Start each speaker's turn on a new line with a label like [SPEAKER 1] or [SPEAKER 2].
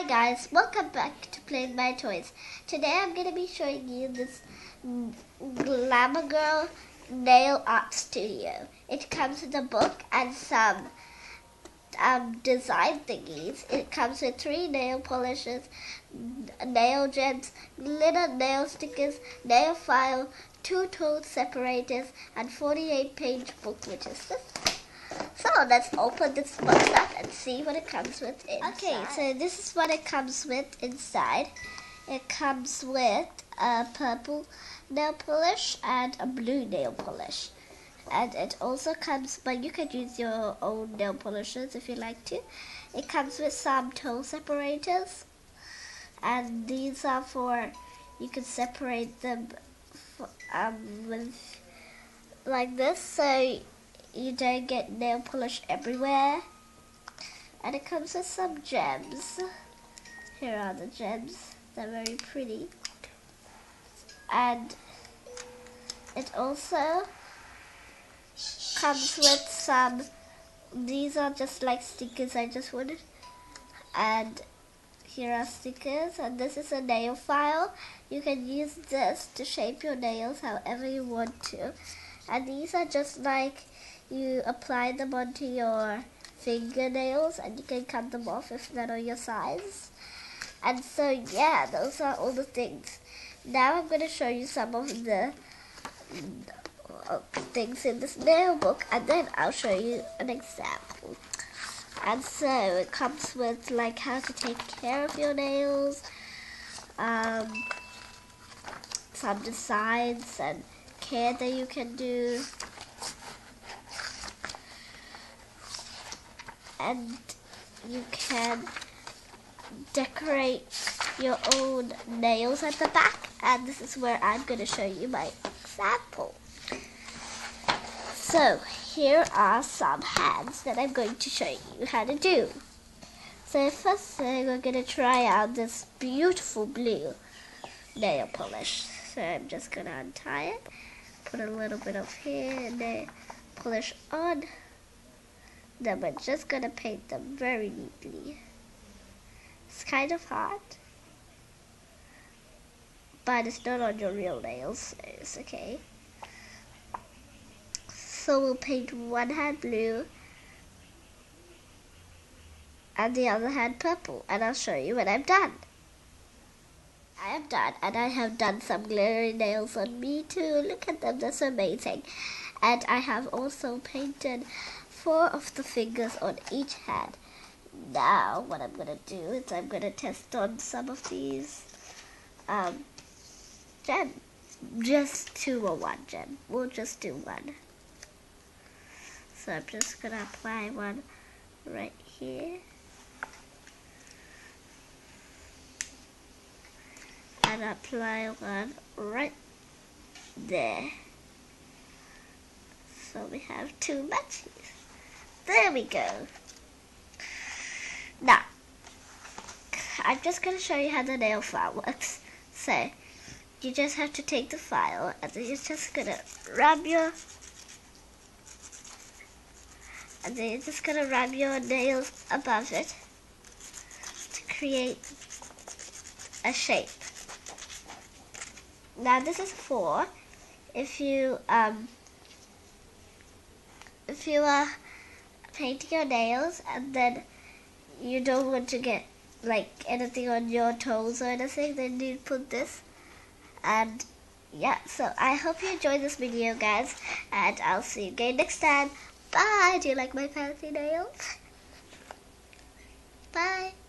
[SPEAKER 1] Hi guys, welcome back to Playing My Toys. Today I'm going to be showing you this Glamour Girl nail art studio. It comes with a book and some design thingies. It comes with 3 nail polishes, nail gems, glitter nail stickers, nail file, 2 tool separators, and 48-page book, which is this. So let's open this box up and see what it comes with inside. Okay, so this is what it comes with inside. It comes with a purple nail polish and a blue nail polish. And it also comes, but you can use your own nail polishes if you like to. It comes with some toe separators. And these are for, you can separate them with like this, so you don't get nail polish everywhere. And it comes with some gems. Here are the gems. They're very pretty. And it also comes with some, these are just like stickers I just wanted. And here are stickers, and this is a nail file. You can use this to shape your nails however you want to. And these are just like, you apply them onto your fingernails and you can cut them off if they're not your size. And so yeah, those are all the things. Now I'm going to show you some of the things in this nail book, and then I'll show you an example. And so it comes with like how to take care of your nails, some designs and care that you can do. And you can decorate your own nails at the back. And this is where I'm going to show you my example. So here are some hands that I'm going to show you how to do. So first thing, we're going to try out this beautiful blue nail polish. So I'm just going to untie it, put a little bit of here and nail polish on. Then we're just going to paint them very neatly. It's kind of hard, but it's not on your real nails, so it's okay. So we'll paint one hand blue and the other hand purple, and I'll show you when I'm done. I am done, and I have done some glittery nails on me too. Look at them, they're so amazing. And I have also painted 4 of the fingers on each hand. Now what I'm going to do is I'm going to test on some of these gems. Just 2 or 1 gem. We'll just do 1. So I'm just going to apply one right here. And apply one right there. So we have 2 matches. There we go. Now, I'm just going to show you how the nail file works. So, you just have to take the file and then you're just going to rub your nails above it to create a shape. Now this is for if you are painting your nails and then you don't want to get like anything on your toes or anything, then you put this. And yeah, so I hope you enjoyed this video, guys, and I'll see you again next time. Bye. Do you like my fancy nails? Bye.